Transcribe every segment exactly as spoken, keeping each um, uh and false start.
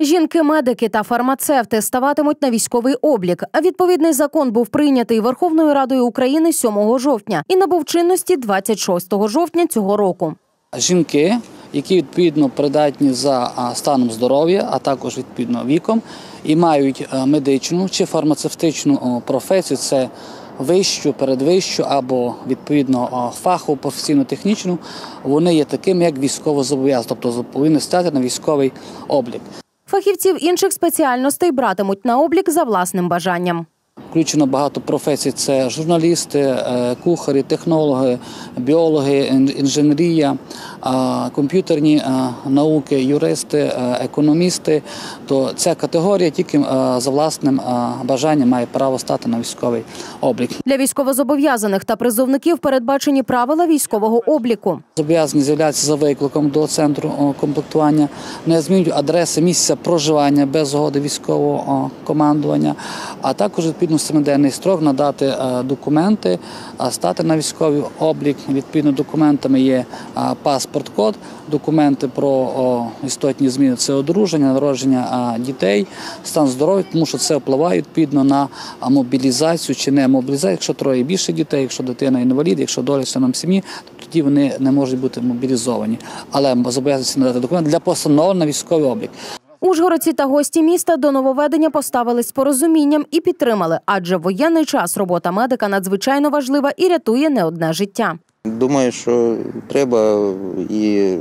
Жінки-медики та фармацевти ставатимуть на військовий облік. Відповідний закон був прийнятий Верховною Радою України сьомого жовтня і набув чинності двадцять шостого жовтня цього року. Жінки, які відповідно придатні за станом здоров'я, а також відповідно віком, і мають медичну чи фармацевтичну професію, це вищу, передвищу або відповідно фахову, професійно-технічну, вони є такими, як військовозобов'язані, тобто повинні стати на військовий облік. Фахівців інших спеціальностей братимуть на облік за власним бажанням. Включено багато професій – це журналісти, кухарі, технологи, біологи, інженерія, комп'ютерні науки, юристи, економісти. То ця категорія тільки за власним бажанням має право стати на військовий облік. Для військовозобов'язаних та призовників передбачені правила військового обліку. Зобов'язані з'являтися за викликом до центру комплектування, не змінюють адреси місця проживання без згоди військового командування, а також відповідно семиденний строк надати документи, стати на військовий облік. Відповідно документами є паспорт-код, документи про істотні зміни – це одруження, народження дітей, стан здоров'я, тому що це впливає відповідно на мобілізацію чи не мобілізацію. Якщо троє і більше дітей, якщо дитина інвалід, якщо доля членам сім'ї, то тоді вони не можуть бути мобілізовані. Але зобов'язані надати документи для постанови на військовий облік. Ужгородці та гості міста до нововведення поставились з порозумінням і підтримали, адже в воєнний час робота медика надзвичайно важлива і рятує не одне життя. Думаю, що треба. І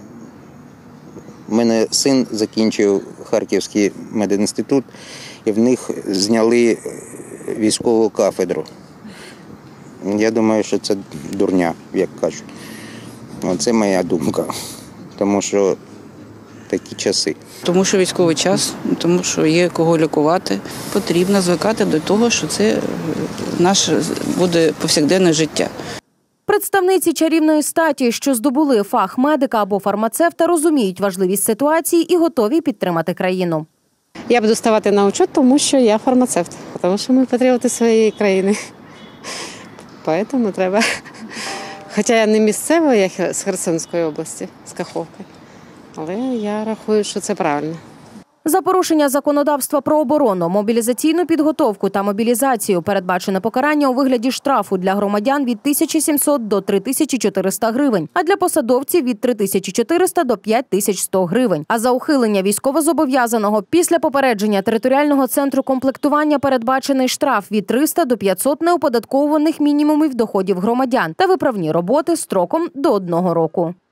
в мене син закінчив Харківський медінститут, і в них зняли військову кафедру. Я думаю, що це дурня, як кажуть. Це моя думка, тому що такі часи. Тому що військовий час, тому що є кого лікувати. Потрібно звикати до того, що це наше буде повсякденне життя. Представниці чарівної статі, що здобули фах медика або фармацевта, розуміють важливість ситуації і готові підтримати країну. Я буду ставати на учет, тому що я фармацевт, тому що ми патріоти своєї країни. Тому треба. Хоча я не місцева, я з Херсонської області, з Каховки. Але я рахую, що це правильно. За порушення законодавства про оборону, мобілізаційну підготовку та мобілізацію передбачене покарання у вигляді штрафу для громадян від тисячі сімсот до три тисячі чотириста гривень, а для посадовців від три тисячі чотириста до п'ять тисяч сто гривень. А за ухилення військовозобов'язаного після попередження територіального центру комплектування передбачений штраф від трьохсот до п'ятисот неоподатковуваних мінімумів доходів громадян та виправні роботи строком до одного року.